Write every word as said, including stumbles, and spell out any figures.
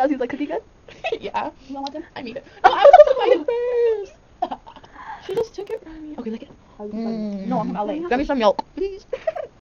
does. He's like, cookie good? Yeah. You want one? I need it. No, I was supposed to bite it first. She just took it from me. Okay, lick it. Mm. No, I'm from L A. Get me some milk, please.